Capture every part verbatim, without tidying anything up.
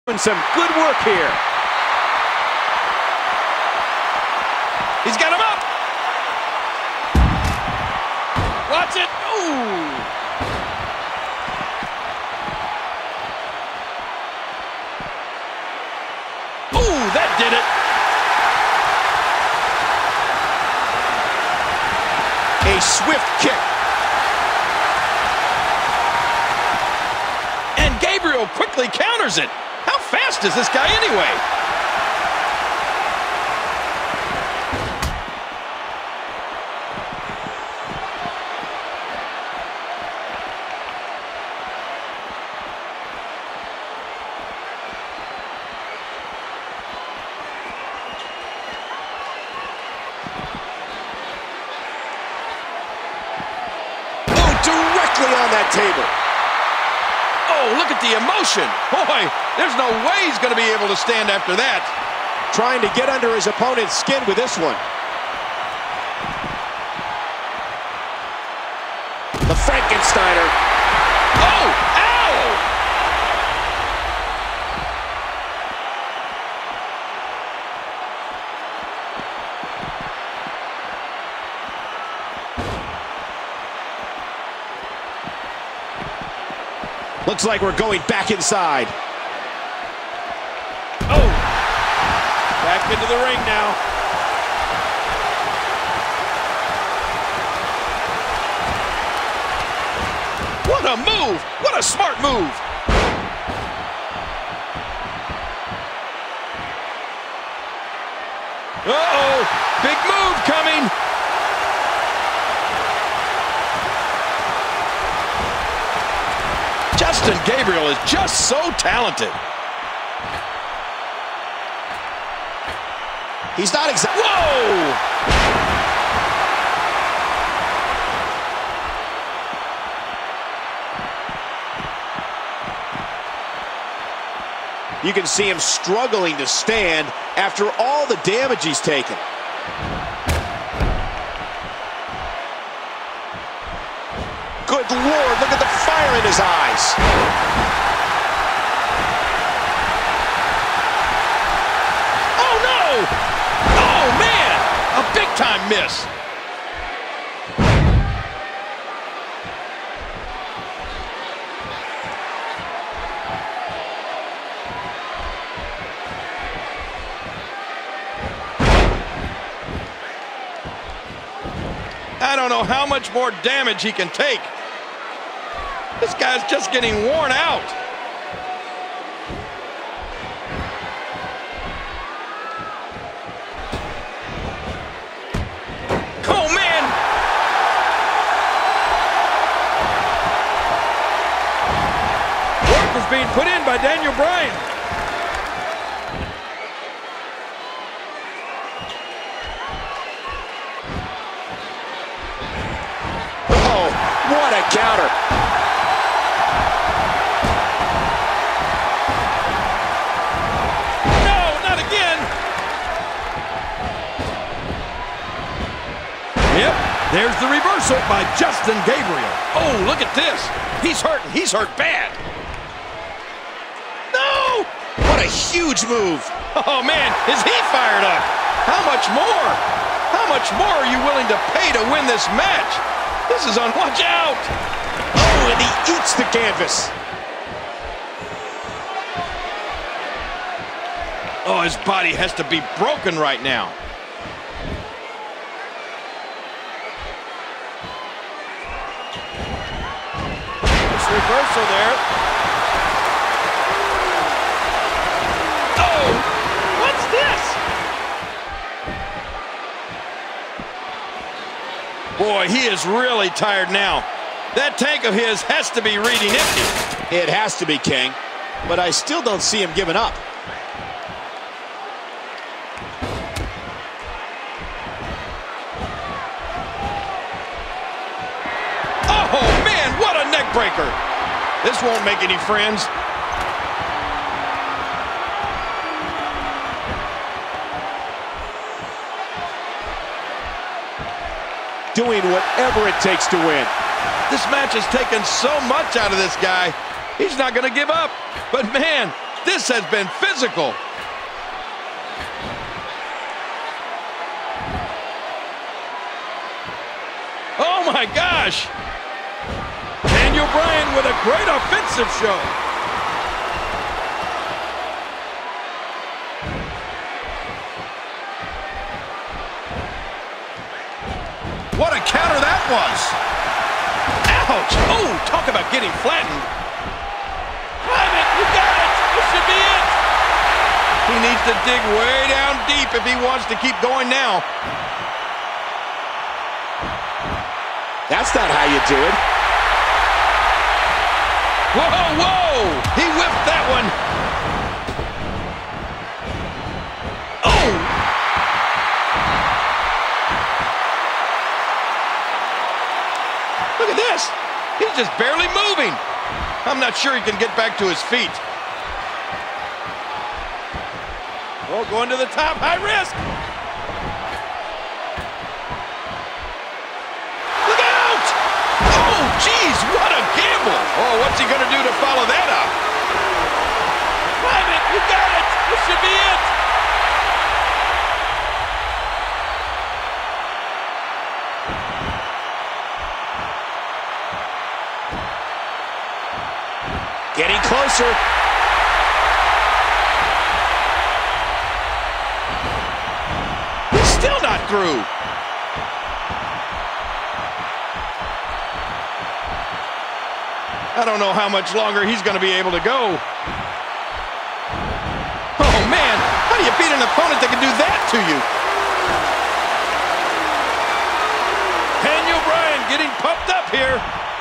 Doing some good work here. He's got him up. Watch it. Ooh. Ooh, that did it. A swift kick. And Gabriel quickly counters it. How fast is this guy anyway? Oh, directly on that table. Oh, look at the emotion. Boy, there's no way he's going to be able to stand after that. Trying to get under his opponent's skin with this one. The Frankensteiner. Oh, ow! Looks like we're going back inside. Oh! Back into the ring now. What a move! What a smart move! Uh-oh! Big move coming! Justin Gabriel is just so talented. He's not exactly. Whoa! You can see him struggling to stand after all the damage he's taken. Good Lord, look at the fire in his eyes. Oh, no! Oh, man! A big-time miss. I don't know how much more damage he can take. This guy's just getting worn out. Oh, man! Work is being put in by Daniel Bryan. Oh, what a counter. Yep, there's the reversal by Justin Gabriel. Oh, look at this. He's hurting. He's hurt bad. No! What a huge move. Oh, man, is he fired up? How much more? How much more are you willing to pay to win this match? This is on. Watch out. Oh, and he eats the canvas. Oh, his body has to be broken right now. Reversal there. Oh, what's this? Boy, he is really tired now. That tank of his has to be reading empty. It has to be, King, but I still don't see him giving up. Oh, man, what a neck breaker. This won't make any friends. Doing whatever it takes to win. This match has taken so much out of this guy. He's not going to give up. But man, This has been physical. Oh my gosh! Daniel Bryan with a great offensive show. What a counter that was! Ouch! Oh, talk about getting flattened. Climb it! You got it! This should be it! He needs to dig way down deep if he wants to keep going now. That's not how you do it. Whoa, whoa! He whipped that one. Oh! Look at this. He's just barely moving. I'm not sure he can get back to his feet. Oh, going to the top, high risk. Jeez, what a gamble! Oh, what's he gonna do to follow that up? Climb it! You got it! This should be it! Getting closer. He's still not through. I don't know how much longer he's going to be able to go. Oh, man. How do you beat an opponent that can do that to you? Daniel Bryan getting pumped up here.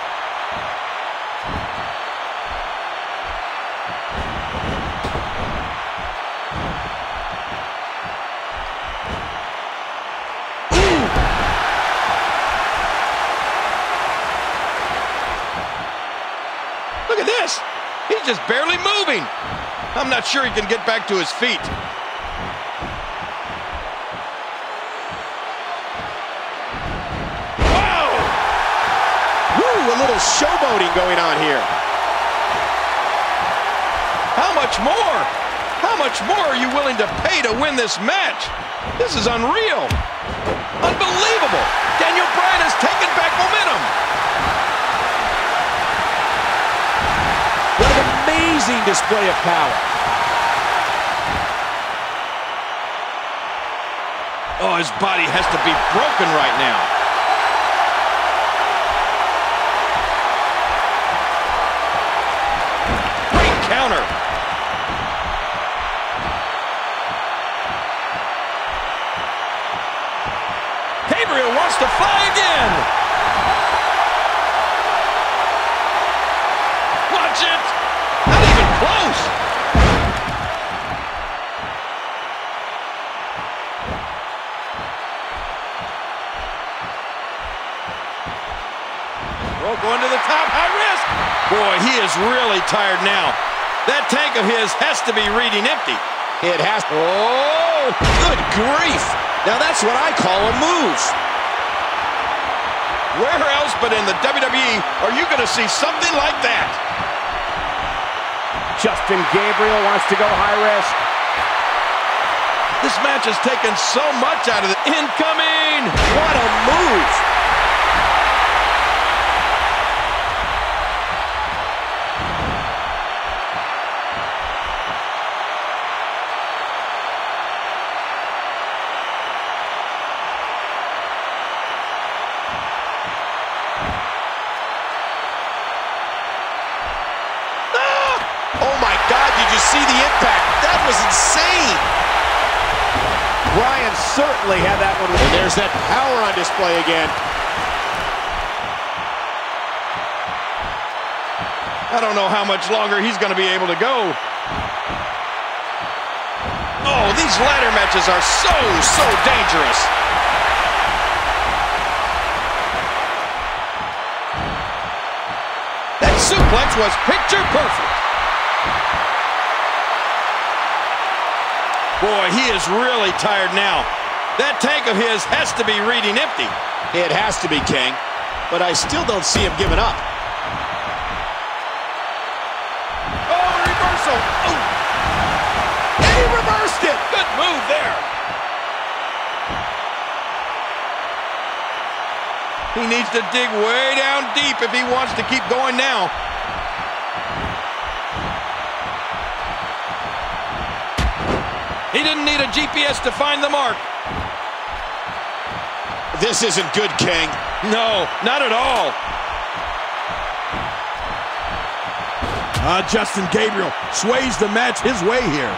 Look at this. He's just barely moving. I'm not sure he can get back to his feet. Wow! Woo, a little showboating going on here. How much more? How much more are you willing to pay to win this match? This is unreal. Unbelievable. Daniel Bryan has taken back momentum. What an amazing display of power. Oh, his body has to be broken right now. Great counter. Gabriel wants to fly again. Watch it. Not even close. Oh, going to the top, high risk. Boy, he is really tired now. That tank of his has to be reading empty. It has. Oh, Good grief. Now that's what I call a move. where else but in the W W E are you going to see something like that? Justin Gabriel wants to go high risk. This match has taken so much out of it. Incoming! What a move! See the impact. That was insane. Bryan certainly had that one. And there's that power on display again. I don't know how much longer he's going to be able to go. Oh, these ladder matches are so, so dangerous. That suplex was picture perfect. Boy, he is really tired now. That tank of his has to be reading empty. It has to be, King. But I still don't see him giving up. Oh, reversal. Oh. He needs to dig way down deep if he wants to keep going now. He didn't need a G P S to find the mark. This isn't good, King. No, not at all. Uh, Justin Gabriel sways the match his way here.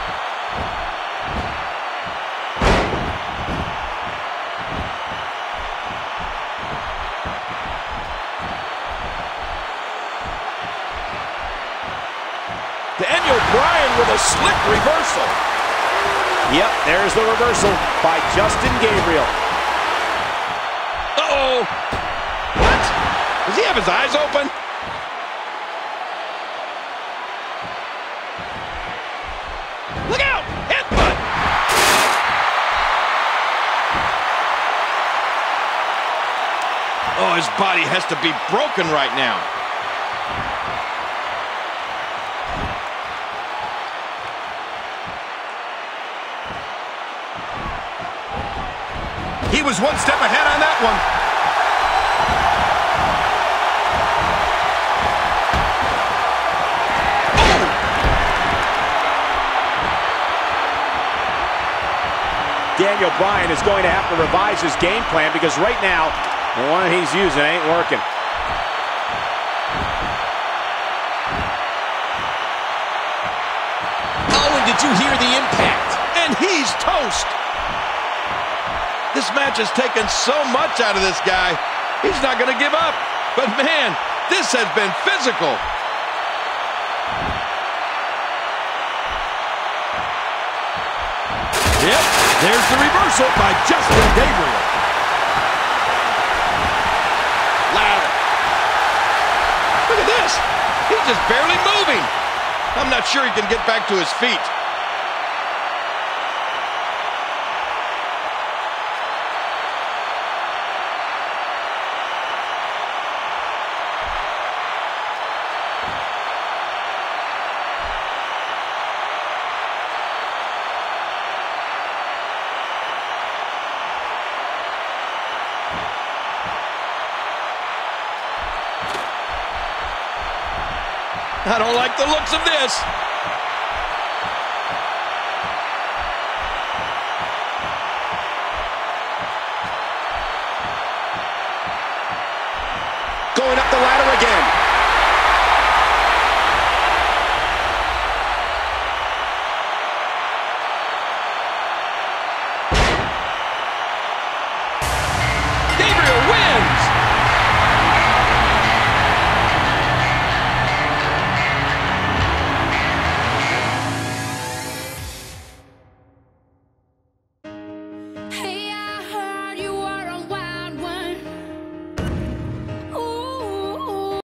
Daniel Bryan with a slick reversal. Yep, there's the reversal by Justin Gabriel. Uh-oh. What? Does he have his eyes open? Look out! Headbutt! Oh, his body has to be broken right now. He was one step ahead on that one. Daniel Bryan is going to have to revise his game plan because right now, the one he's using ain't working. Oh, and did you hear the impact? And he's toast. This match has taken so much out of this guy. He's not going to give up. But man, this has been physical. Yep, there's the reversal by Justin Gabriel. Ladder. Look at this. He's just barely moving. I'm not sure he can get back to his feet. I don't like the looks of this. Going up the ladder again.